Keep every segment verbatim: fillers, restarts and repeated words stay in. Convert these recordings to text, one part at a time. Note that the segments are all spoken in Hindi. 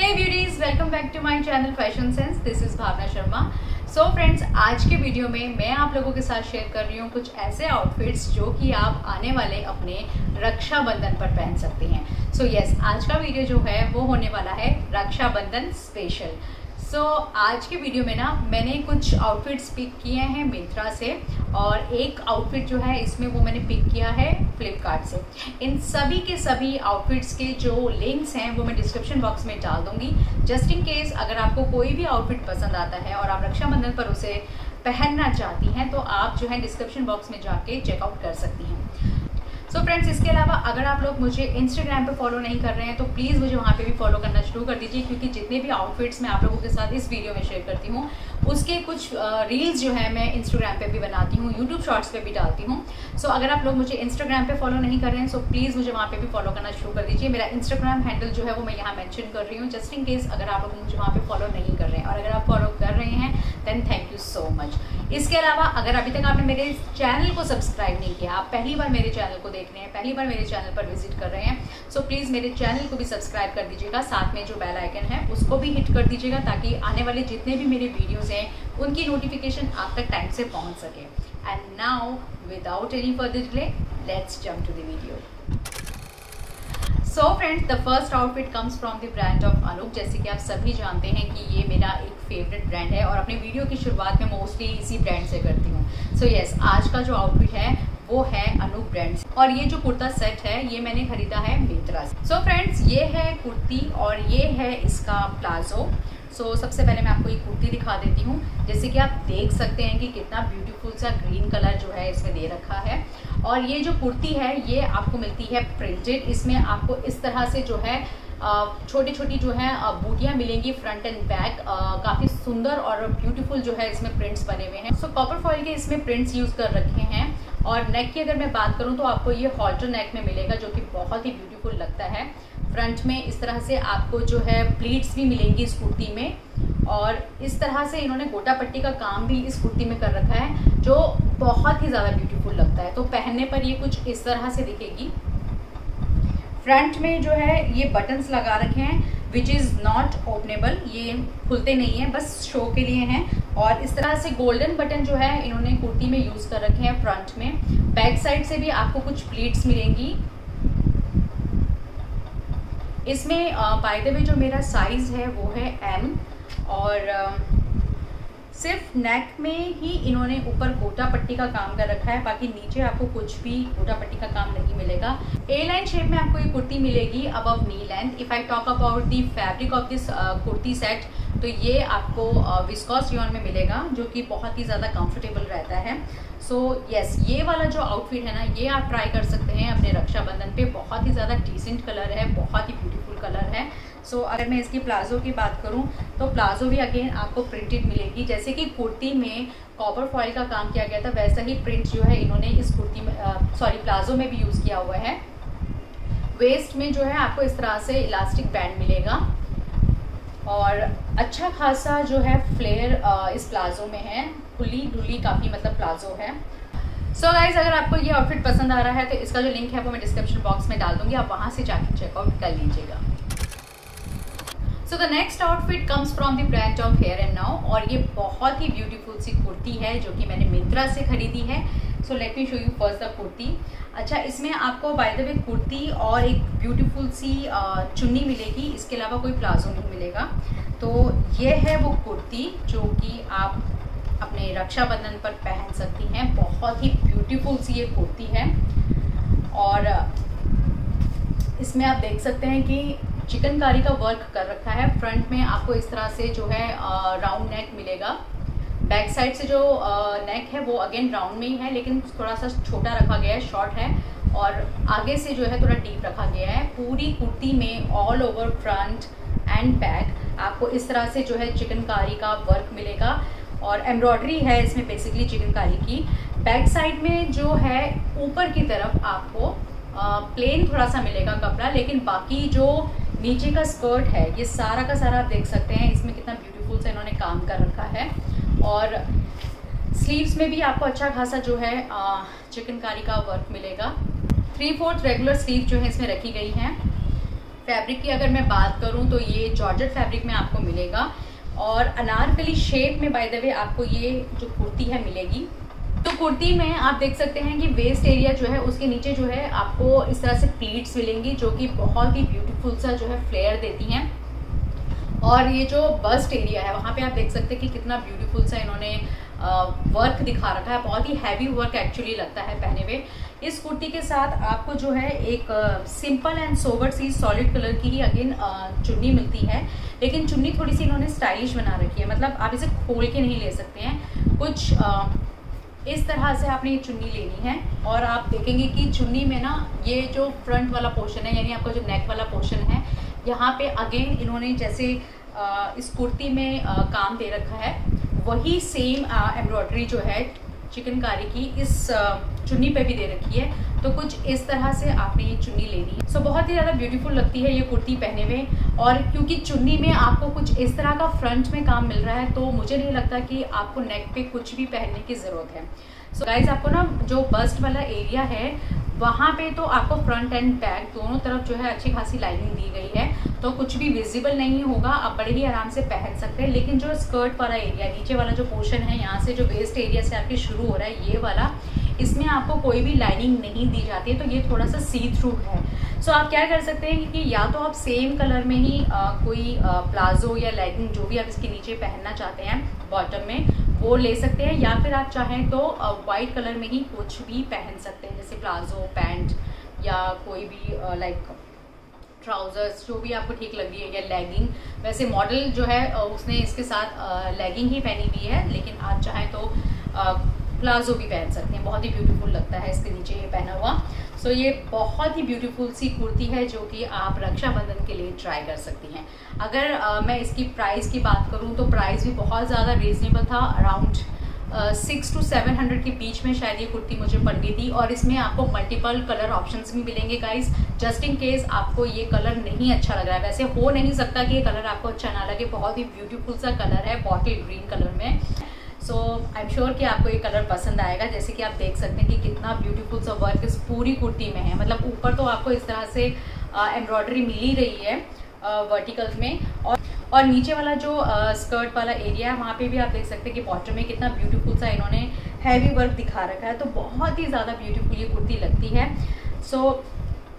Hey beauties, welcome back to my channel Fashion Sense. This is Bhavana Sharma. So so friends, आज के वीडियो में मैं आप लोगों के साथ शेयर कर रही हूँ कुछ ऐसे आउटफिट्स जो कि आप आने वाले अपने रक्षाबंधन पर पहन सकते हैं. सो so यस yes, आज का वीडियो जो है वो होने वाला है रक्षाबंधन स्पेशल. सो so, आज के वीडियो में ना मैंने कुछ आउटफिट्स पिक किए हैं मिंत्रा से और एक आउटफिट जो है इसमें वो मैंने पिक किया है फ्लिपकार्ट से. इन सभी के सभी आउटफिट्स के जो लिंक्स हैं वो मैं डिस्क्रिप्शन बॉक्स में डाल दूंगी. जस्ट इन केस अगर आपको कोई भी आउटफिट पसंद आता है और आप रक्षाबंधन पर उसे पहनना चाहती हैं तो आप जो है डिस्क्रिप्शन बॉक्स में जाके चेकआउट कर सकती हैं. सो so फ्रेंड्स, इसके अलावा अगर आप लोग मुझे इंस्टाग्राम पे फॉलो नहीं कर रहे हैं तो प्लीज़ मुझे वहाँ पे भी फॉलो करना शुरू कर दीजिए, क्योंकि जितने भी आउटफिट्स मैं आप लोगों के साथ इस वीडियो में शेयर करती हूँ उसके कुछ रील्स जो है मैं इंस्टाग्राम पे भी बनाती हूँ, यूट्यूब शॉर्ट्स पे भी डालती हूँ. सो so, अगर आप लोग मुझे इंस्टाग्राम पे फॉलो नहीं कर रहे हैं सो प्लीज़ मुझे वहाँ पे भी फॉलो करना शुरू कर दीजिए. मेरा इंस्टाग्राम हैंडल जो है वो मैं यहाँ मेंशन कर रही हूँ, जस्ट इन केस अगर आप लोग मुझे वहाँ पे फॉलो नहीं कर रहे हैं. और अगर आप फॉलो कर रहे हैं then thank you so much. इसके अलावा अगर अभी तक आपने मेरे चैनल को सब्सक्राइब नहीं किया, आप पहली बार मेरे चैनल को देख रहे हैं, पहली बार मेरे चैनल पर विजिट कर रहे हैं, सो प्लीज़ मेरे चैनल को भी सब्सक्राइब कर दीजिएगा. साथ में जो बेल आइकन है उसको भी हिट कर दीजिएगा ताकि आने वाले जितने भी मेरे वीडियोज़ हैं उनकी नोटिफिकेशन आप तक टाइम से पहुंच सके. And now without any further delay let's jump to the video. So friends, the first outfit comes from the brand of Anoop. जैसे कि आप सभी जानते हैं कि ये मेरा एक फेवरेट ब्रांड है और अपने वीडियो की शुरुआत में मोस्टली इसी ब्रांड से करती हूँ. सो so यस yes, आज का जो आउटफिट है वो है अनूप ब्रांड और ये जो कुर्ता सेट है ये मैंने खरीदा है मिंत्रा से. सो फ्रेंड्स, ये है कुर्ती और ये है इसका प्लाजो. सो so, सबसे पहले मैं आपको ये कुर्ती दिखा देती हूँ. जैसे कि आप देख सकते हैं कि कितना ब्यूटीफुल सा ग्रीन कलर जो है इसमें दे रखा है. और ये जो कुर्ती है ये आपको मिलती है प्रिंटेड. इसमें आपको इस तरह से जो है छोटी छोटी जो है बूटियाँ मिलेंगी फ्रंट एंड बैक. काफ़ी सुंदर और ब्यूटीफुल जो है इसमें प्रिंट्स बने हुए हैं. सो कॉपर फॉइल के इसमें प्रिंट्स यूज़ कर रखे हैं. और नेक की अगर मैं बात करूँ तो आपको ये हॉल्टर नेक में मिलेगा जो कि बहुत ही ब्यूटीफुल लगता है. फ्रंट में इस तरह से आपको जो है प्लीट्स भी मिलेंगी इस कुर्ती में और इस तरह से इन्होंने गोटा पट्टी का काम भी इस कुर्ती में कर रखा है जो बहुत ही ज़्यादा ब्यूटीफुल लगता है. तो पहनने पर ये कुछ इस तरह से दिखेगी. फ्रंट में जो है ये बटन्स लगा रखे हैं विच इज़ नॉट ओपनेबल, ये खुलते नहीं हैं, बस शो के लिए हैं. और इस तरह से गोल्डन बटन जो है इन्होंने कुर्ती में यूज़ कर रखे हैं फ्रंट में. बैक साइड से भी आपको कुछ प्लीट्स मिलेंगी. इसमें बाय द वे जो मेरा साइज़ है वो है एम और uh, सिर्फ नेक में ही इन्होंने ऊपर गोटा पट्टी का काम कर रखा है, बाकी नीचे आपको कुछ भी गोटा पट्टी का काम नहीं मिलेगा. ए लाइन शेप में आपको ये कुर्ती मिलेगी above knee length. If I talk about the fabric of this kurti set तो ये आपको विस्कॉस रियॉन में मिलेगा जो कि बहुत ही ज़्यादा कंफर्टेबल रहता है. सो so, यस yes, ये वाला जो आउटफिट है ना ये आप ट्राई कर सकते हैं अपने रक्षाबंधन पे. बहुत ही ज़्यादा डिसेंट कलर है, बहुत ही ब्यूटीफुल कलर है. सो so, अगर मैं इसकी प्लाजो की बात करूं तो प्लाजो भी अगेन आपको प्रिंटेड मिलेगी. जैसे कि कुर्ती में कॉपर फॉइल का काम किया गया था वैसा ही प्रिंट जो है इन्होंने इस कुर्ती में सॉरी प्लाजो में भी यूज़ किया हुआ है. वेस्ट में जो है आपको इस तरह से इलास्टिक बैंड मिलेगा और अच्छा खासा जो है फ्लेयर इस प्लाजो में है. खुली डुली काफ़ी मतलब प्लाजो है. सो so गाइज, अगर आपको ये आउटफिट पसंद आ रहा है तो इसका जो लिंक है वो मैं डिस्क्रिप्शन बॉक्स में डाल दूंगी, आप वहाँ से जाके चेकआउट कर लीजिएगा. So the next outfit comes from the brand of here and now और ये बहुत ही ब्यूटीफुल सी कुर्ती है जो कि मैंने मिंत्रा से खरीदी है. So let me show you first the kurti. अच्छा, इसमें आपको बाय द वे कुर्ती और एक ब्यूटीफुल सी चुन्नी मिलेगी, इसके अलावा कोई प्लाजो नहीं मिलेगा. तो ये है वो कुर्ती जो कि आप अपने रक्षाबंधन पर पहन सकती हैं. बहुत ही ब्यूटीफुल सी ये कुर्ती है और इसमें आप देख सकते हैं कि चिकनकारी का वर्क कर रखा है. फ्रंट में आपको इस तरह से जो है राउंड नेक मिलेगा. बैक साइड से जो नेक है वो अगेन राउंड में ही है लेकिन थोड़ा सा छोटा रखा गया है, शॉर्ट है. और आगे से जो है थोड़ा डीप रखा गया है. पूरी कुर्ती में all over front and back आपको इस तरह से जो है चिकनकारी का वर्क मिलेगा और एम्ब्रॉयडरी है इसमें बेसिकली चिकनकारी की. बैक साइड में जो है ऊपर की तरफ आपको प्लेन थोड़ा सा मिलेगा कपड़ा, लेकिन बाकी जो नीचे का स्कर्ट है ये सारा का सारा आप देख सकते हैं इसमें कितना ब्यूटीफुल से इन्होंने काम कर रखा है. और स्लीव्स में भी आपको अच्छा खासा जो है चिकनकारी का वर्क मिलेगा. थ्री फोर्थ रेगुलर स्लीव जो है इसमें रखी गई हैं. फैब्रिक की अगर मैं बात करूं तो ये जॉर्जेट फैब्रिक में आपको मिलेगा और अनारकली शेप में बाय द वे आपको ये जो कुर्ती है मिलेगी। तो कुर्ती में आप देख सकते हैं कि वेस्ट एरिया जो है उसके नीचे जो है आपको इस तरह से प्लीट्स मिलेंगी जो कि बहुत ही ब्यूटीफुल सा जो है फ्लेयर देती हैं। और ये जो बस्ट एरिया है वहाँ पे आप देख सकते हैं कि कितना ब्यूटीफुल सा इन्होंने वर्क दिखा रखा है, बहुत ही हैवी वर्क एक्चुअली लगता है पहने हुए। इस कुर्ती के साथ आपको जो है एक सिंपल एंड सोबर सी सॉलिड कलर की ही अगेन चुन्नी मिलती है, लेकिन चुन्नी थोड़ी सी इन्होंने स्टाइलिश बना रखी है, मतलब आप इसे खोल के नहीं ले सकते हैं, कुछ आ, इस तरह से आपने ये चुन्नी लेनी है। और आप देखेंगे कि चुन्नी में ना ये जो फ्रंट वाला पोर्शन है यानी आपका जो नेक वाला पोर्शन है यहाँ पे अगेन इन्होंने जैसे आ, इस कुर्ती में आ, काम दे रखा है वही सेम एम्ब्रॉयडरी जो है चिकनकारी की इस चुन्नी पे भी दे रखी है। तो कुछ इस तरह से आपने ये चुन्नी लेनी है। सो so, बहुत ही ज़्यादा ब्यूटीफुल लगती है ये कुर्ती पहने में। और क्योंकि चुन्नी में आपको कुछ इस तरह का फ्रंट में काम मिल रहा है तो मुझे नहीं लगता कि आपको नेक पे कुछ भी पहनने की ज़रूरत है। सो so, गाइज आपको ना जो बस्ट वाला एरिया है वहाँ पे तो आपको फ्रंट एंड बैक दोनों तरफ जो है अच्छी खासी लाइनिंग दी गई है, तो कुछ भी विजिबल नहीं होगा, आप बड़े ही आराम से पहन सकते हैं। लेकिन जो स्कर्ट वाला एरिया नीचे वाला जो पोर्शन है यहाँ से जो वेस्ट एरिया से आपके शुरू हो रहा है ये वाला, इसमें आपको कोई भी लाइनिंग नहीं दी जाती है, तो ये थोड़ा सा सी थ्रू है। सो so, आप क्या कर सकते हैं कि या तो आप सेम कलर में ही आ, कोई आ, प्लाजो या लेगिंग जो भी आप इसके नीचे पहनना चाहते हैं बॉटम में वो ले सकते हैं, या फिर आप चाहें तो वाइट कलर में ही कुछ भी पहन सकते हैं, जैसे प्लाजो पैंट या कोई भी लाइक ट्राउजर्स जो भी आपको ठीक लग रही है, या लेगिंग। वैसे मॉडल जो है उसने इसके साथ लेगिंग ही पहनी हुई है, लेकिन आप चाहें तो प्लाजो भी पहन सकते हैं, बहुत ही ब्यूटीफुल लगता है इसके नीचे ये पहना हुआ। सो so, ये बहुत ही ब्यूटीफुल सी कुर्ती है जो कि आप रक्षाबंधन के लिए ट्राई कर सकती हैं। अगर आ, मैं इसकी प्राइस की बात करूं तो प्राइस भी बहुत ज़्यादा रीजनेबल था, around six to seven hundred के बीच में शायद ये कुर्ती मुझे पड़ गई थी। और इसमें आपको मल्टीपल कलर ऑप्शंस भी मिलेंगे गाइस, जस्ट इन केस आपको ये कलर नहीं अच्छा लग रहा है। वैसे हो नहीं सकता कि ये कलर आपको अच्छा ना लगे, बहुत ही ब्यूटीफुल सा कलर है बॉटल ग्रीन कलर में। सो आई एम श्योर कि आपको ये कलर पसंद आएगा। जैसे कि आप देख सकते हैं कि कितना ब्यूटीफुल सा वर्क इस पूरी कुर्ती में है, मतलब ऊपर तो आपको इस तरह से एम्ब्रॉयडरी मिल ही रही है वर्टिकल्स में, और और नीचे वाला जो स्कर्ट वाला एरिया है वहाँ पे भी आप देख सकते हैं कि बॉटम में कितना ब्यूटीफुल सा इन्होंने हैवी वर्क दिखा रखा है, तो बहुत ही ज़्यादा ब्यूटीफुल ये कुर्ती लगती है। सो so,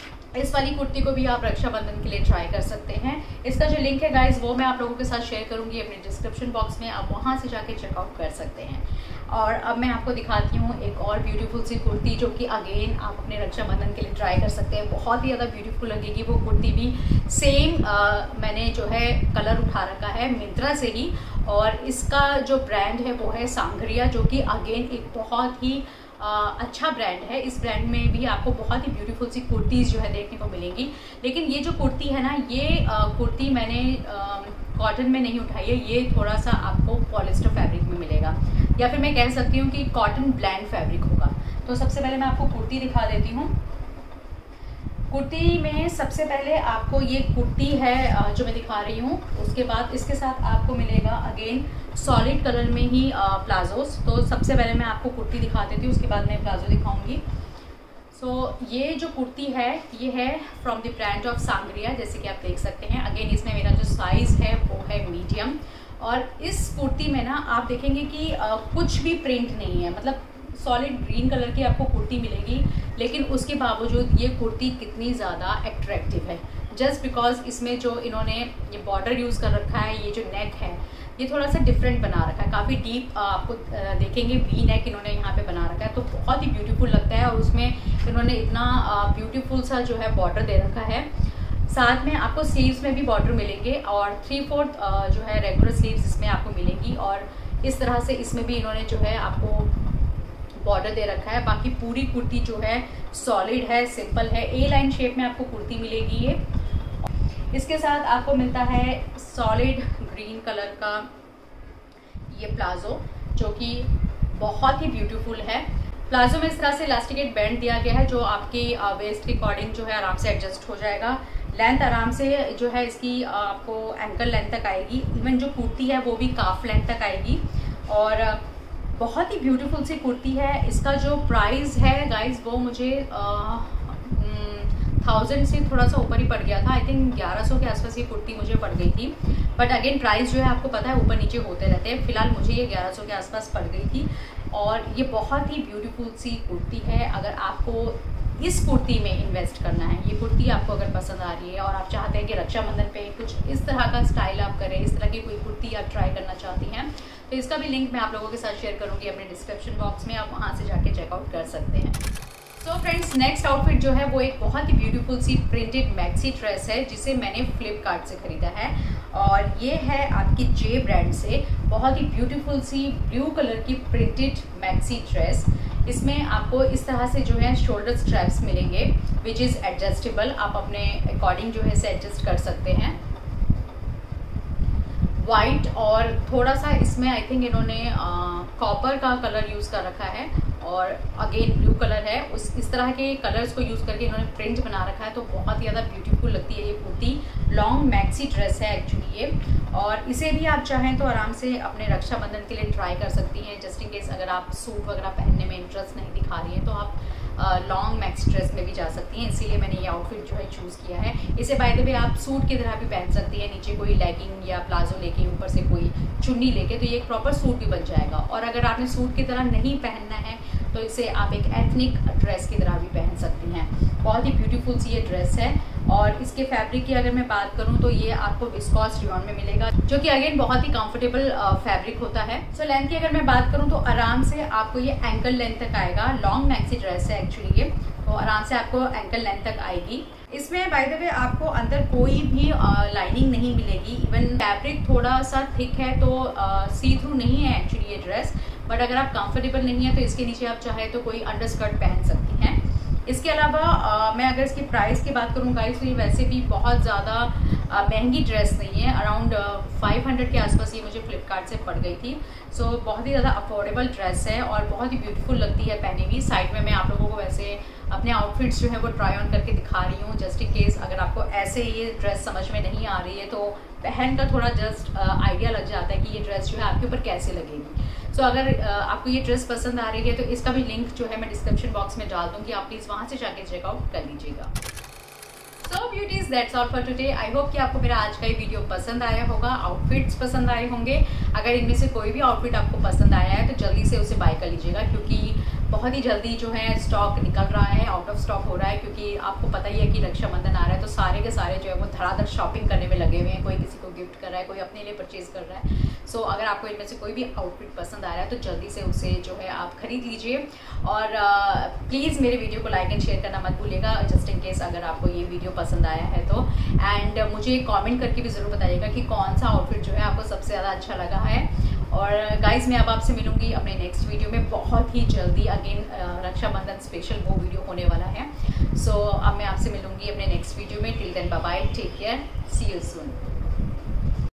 इस वाली कुर्ती को भी आप रक्षाबंधन के लिए ट्राई कर सकते हैं। इसका जो लिंक है गाइस वो मैं आप लोगों के साथ शेयर करूंगी अपने डिस्क्रिप्शन बॉक्स में, आप वहां से जाके चेकआउट कर सकते हैं। और अब मैं आपको दिखाती हूँ एक और ब्यूटीफुल सी कुर्ती जो कि अगेन आप अपने रक्षाबंधन के लिए ट्राई कर सकते हैं, बहुत ही ज़्यादा ब्यूटीफुल लगेगी वो कुर्ती भी। सेम आ, मैंने जो है कलर उठा रखा है मिंत्रा से ही, और इसका जो ब्रांड है वो है सांगरिया, जो कि अगेन एक बहुत ही Uh, अच्छा ब्रांड है। इस ब्रांड में भी आपको बहुत ही ब्यूटीफुल सी कुर्तीज़ जो है देखने को मिलेंगी। लेकिन ये जो कुर्ती है ना, ये uh, कुर्ती मैंने कॉटन uh, में नहीं उठाई है, ये थोड़ा सा आपको पॉलिस्टर फैब्रिक में मिलेगा, या फिर मैं कह सकती हूँ कि कॉटन ब्लेंड फैब्रिक होगा। तो सबसे पहले मैं आपको कुर्ती दिखा देती हूँ। कुर्ती में सबसे पहले आपको ये कुर्ती है जो मैं दिखा रही हूँ, उसके बाद इसके साथ आपको मिलेगा अगेन सॉलिड कलर में ही प्लाजोस। तो सबसे पहले मैं आपको कुर्ती दिखा देती हूँ, उसके बाद मैं प्लाजो दिखाऊंगी। सो so, ये जो कुर्ती है ये है from the brand of Sangria, जैसे कि आप देख सकते हैं। अगेन इसमें मेरा जो साइज़ है वो है मीडियम, और इस कुर्ती में ना आप देखेंगे कि आ, कुछ भी प्रिंट नहीं है, मतलब सॉलिड ग्रीन कलर की आपको कुर्ती मिलेगी, लेकिन उसके बावजूद ये कुर्ती कितनी ज़्यादा अट्रैक्टिव है, जस्ट बिकॉज इसमें जो इन्होंने ये बॉर्डर यूज़ कर रखा है, ये जो नेक है ये थोड़ा सा डिफरेंट बना रखा है, काफ़ी डीप आपको देखेंगे वी नेक इन्होंने यहाँ पे बना रखा है, तो बहुत ही ब्यूटीफुल लगता है। और उसमें इन्होंने इतना ब्यूटीफुल सा जो है बॉर्डर दे रखा है। साथ में आपको स्लीव्स में भी बॉर्डर मिलेंगे, और थ्री फोर्थ जो है रेगुलर स्लीव्स इसमें आपको मिलेंगी, और इस तरह से इसमें भी इन्होंने जो है आपको बॉर्डर दे रखा है। बाकी पूरी कुर्ती जो है सॉलिड है, सिंपल है, ए लाइन शेप में आपको कुर्ती मिलेगी ये। इसके साथ आपको मिलता है सॉलिड ग्रीन कलर का ये प्लाजो, जो कि बहुत ही ब्यूटीफुल है। प्लाजो में इस तरह से इलास्टिकेट बैंड दिया गया है, जो आपकी वेस्ट के अकॉर्डिंग जो है आराम से एडजस्ट हो जाएगा। लेंथ आराम से जो है इसकी आपको एंकल लेंथ तक आएगी, इवन जो कुर्ती है वो भी काफ लेंथ तक आएगी, और बहुत ही ब्यूटीफुल सी कुर्ती है। इसका जो प्राइस है गाइज वो मुझे थाउजेंड से थोड़ा सा ऊपर ही पड़ गया था। आई थिंक ग्यारह सौ के आसपास ये कुर्ती मुझे पड़ गई थी। बट अगेन प्राइस जो है आपको पता है ऊपर नीचे होते रहते हैं। फिलहाल मुझे ये ग्यारह सौ के आसपास पड़ गई थी और ये बहुत ही ब्यूटीफुल सी कुर्ती है। अगर आपको इस कुर्ती में इन्वेस्ट करना है, ये कुर्ती आपको अगर पसंद आ रही है और आप चाहते हैं कि रक्षाबंधन पे कुछ इस तरह का स्टाइल आप करें, इस तरह की कोई कुर्ती आप ट्राई करना चाहती हैं, तो इसका भी लिंक मैं आप लोगों के साथ शेयर करूँगी अपने डिस्क्रिप्शन बॉक्स में। आप वहाँ से जाके चेकआउट कर सकते हैं। सो फ्रेंड्स, नेक्स्ट आउटफिट जो है वो एक बहुत ही ब्यूटीफुल सी प्रिंटेड मैक्सी ड्रेस है जिसे मैंने फ्लिपकार्ट से ख़रीदा है और ये है आपकी जे ब्रांड से बहुत ही ब्यूटीफुल सी ब्लू कलर की प्रिंटेड मैक्सी ड्रेस। इसमें आपको इस तरह से जो है शोल्डर स्ट्रैप्स मिलेंगे विच इज़ एडजस्टेबल। आप अपने अकॉर्डिंग जो है इसे एडजस्ट कर सकते हैं। वाइट और थोड़ा सा इसमें आई थिंक इन्होंने कॉपर का कलर यूज़ कर रखा है और अगेन ब्लू कलर है। उस इस तरह के कलर्स को यूज़ करके इन्होंने प्रिंट बना रखा है, तो बहुत ही ज़्यादा ब्यूटीफुल लगती है ये कुर्ती। लॉन्ग मैक्सी ड्रेस है एक्चुअली ये, और इसे भी आप चाहें तो आराम से अपने रक्षाबंधन के लिए ट्राई कर सकती हैं। जस्ट इन केस अगर आप सूट वगैरह पहनने में इंटरेस्ट नहीं दिखा रही हैं तो आप लॉन्ग मैक्सी ड्रेस में भी जा सकती हैं। इसीलिए मैंने ये आउटफिट जो है चूज़ किया है। इसे बाय द वे आप सूट की तरह भी पहन सकती हैं, नीचे कोई लेगिंग या प्लाजो लेके ऊपर से कोई चुन्नी लेके, तो ये एक प्रॉपर सूट भी बन जाएगा। और अगर आपने सूट की तरह नहीं पहनना है तो इसे आप एक एथनिक ड्रेस की तरह भी पहन सकती हैं। बहुत ही ब्यूटीफुल सी ये ड्रेस है और इसके फैब्रिक की अगर मैं बात करूं तो ये आपको विस्कॉस रियॉन में मिलेगा, जो कि अगेन बहुत ही कंफर्टेबल फैब्रिक होता है। सो so, लेंथ की अगर मैं बात करूं तो आराम से आपको ये एंकल लेंथ तक आएगा। लॉन्ग मैक्सी ड्रेस है एक्चुअली ये, तो आराम से आपको एंकल लेंथ तक आएगी। इसमें बाय द वे आपको अंदर कोई भी लाइनिंग नहीं मिलेगी। इवन फैब्रिक थोड़ा सा थिक है तो सी थ्रू नहीं है एक्चुअली ये ड्रेस, बट अगर आप कंफर्टेबल नहीं है तो इसके नीचे आप चाहे तो कोई अंडरस्कर्ट पहन सकती हैं। इसके अलावा आ, मैं अगर इसकी प्राइस की बात करूँ गाइस तो ये वैसे भी बहुत ज़्यादा महंगी ड्रेस नहीं है। अराउंड फाइव हंड्रेड के आसपास ये मुझे फ्लिपकार्ट से पड़ गई थी। सो so, बहुत ही ज़्यादा अफोर्डेबल ड्रेस है और बहुत ही ब्यूटीफुल लगती है पहनी हुई। साइड में मैं आप लोगों को वैसे अपने आउटफिट्स जो है वो ट्राई ऑन करके दिखा रही हूँ, जस्ट इन केस अगर आपको ऐसे ये ड्रेस समझ में नहीं आ रही है तो पहन का थोड़ा जस्ट आइडिया लग जाता है कि ये ड्रेस जो है आपके ऊपर कैसे लगेगी। सो so, अगर uh, आपको ये ड्रेस पसंद आ रही है तो इसका भी लिंक जो है मैं डिस्क्रिप्शन बॉक्स में डाल दूँगी, आप प्लीज़ वहाँ से जाके चेकआउट कर लीजिएगा। So beauties, that's all for today. I hope कि आपको मेरा आज का ये वीडियो पसंद आया होगा, आउटफिट्स पसंद आए होंगे। अगर इनमें से कोई भी आउटफिट आपको पसंद आया है तो जल्दी से उसे बाय कर लीजिएगा, क्योंकि बहुत ही जल्दी जो है स्टॉक निकल रहा है, आउट ऑफ स्टॉक हो रहा है। क्योंकि आपको पता ही है कि रक्षाबंधन आ रहा है तो सारे के सारे जो है वो धड़ाधड़ शॉपिंग करने में लगे हुए हैं। कोई किसी को गिफ्ट कर रहा है, कोई अपने लिए परचेज कर रहा है। सो so, अगर आपको इनमें से कोई भी आउटफिट पसंद आ रहा है तो जल्दी से उसे जो है आप खरीद लीजिए। और प्लीज़ मेरे वीडियो को लाइक एंड शेयर करना मत भूलिएगा, जस्ट इन केस अगर आपको ये वीडियो पसंद आया है तो। एंड मुझे कमेंट करके भी ज़रूर बताइएगा कि कौन सा आउटफिट जो है आपको सबसे ज़्यादा अच्छा लगा है। और गाइज़, मैं अब आपसे मिलूंगी अपने नेक्स्ट वीडियो में बहुत ही जल्दी। अगेन रक्षाबंधन स्पेशल वो वीडियो होने वाला है। सो so, अब मैं आपसे मिलूंगी अपने नेक्स्ट वीडियो में। Till then bye bye, take care, see you soon.